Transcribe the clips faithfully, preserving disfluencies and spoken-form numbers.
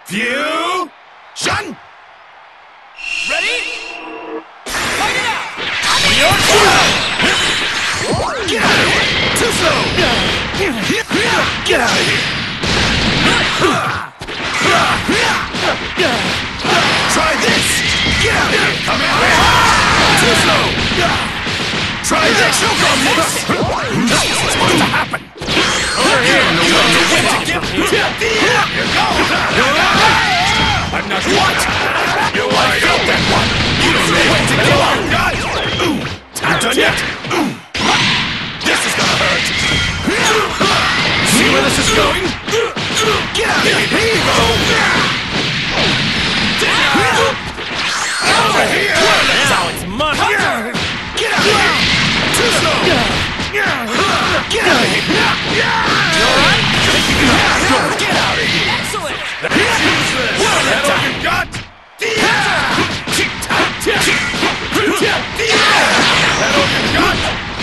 Fusion! Ready? Fight it out! Your turn! Get out of here! Too slow! Get out of here! Try this! Get out of here! Come here! Too slow! Try this! Choke on this! What's going to happen? Over here! No one to win to get here! Here goes! I'm not what? You I felt that one! You don't know when to go! God! Not done yet! This is gonna hurt! See where this is going? Get out of here! Here you go! Over here! Now it's mine! Get out of here! Too slow! Get out of here! You alright? Get out of here! Excellent! That's useless! What have you got? That all you got?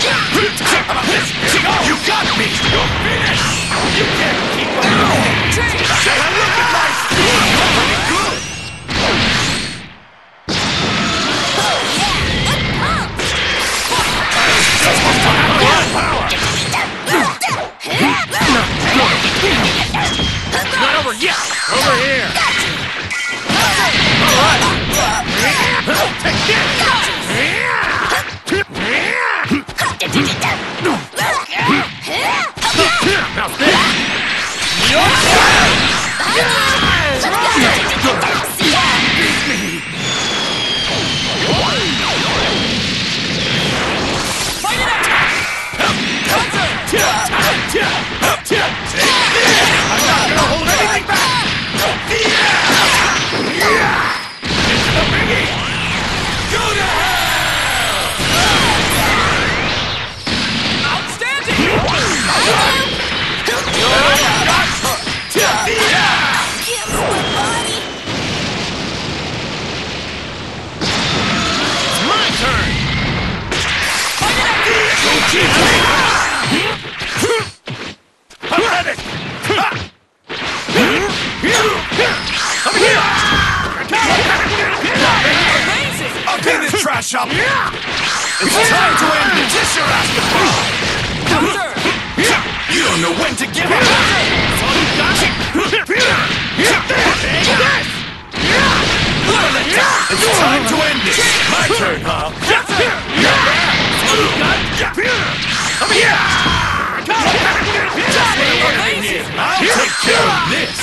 You got me! You're finished! You can't keep on! Now look at my speed! Pretty good! Not over yet! Over here! Alright! Take this! Now this! Your turn! Beat me! Fight it out! Take this! I'm not gonna hold anything back! Into the biggie! Go to hell! Outstanding! It's my turn! Fight it out! Pathetic! Come here! Amazing! I'll clean this trash up! It's time to end this! Kiss your ass goodbye! Counter! You don't know when to give up! That's all you got? It's time to end this! My turn, huh? Come here! I'll take care of this!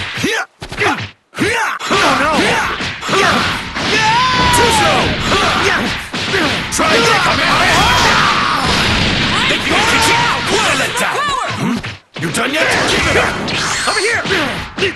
Oh no! Too slow! Try to come here! Think you can keep out! Well, let down! You done yet? Keep it up! Over here! You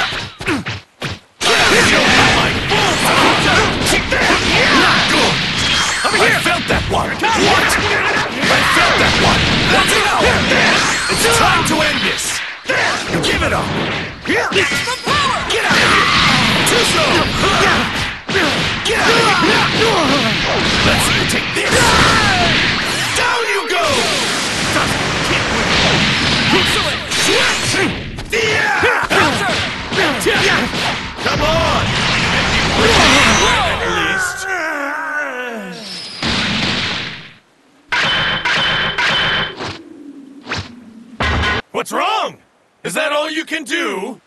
don't have my full power! Not good! Over here! I felt that one! What? I felt that one! What's it out? It's time to end this! You give it up! Get out of here! Too slow! Get out of here! Let's see you take this! Down you go! Excellent! Come on! At least! What's wrong? Is that all you can do?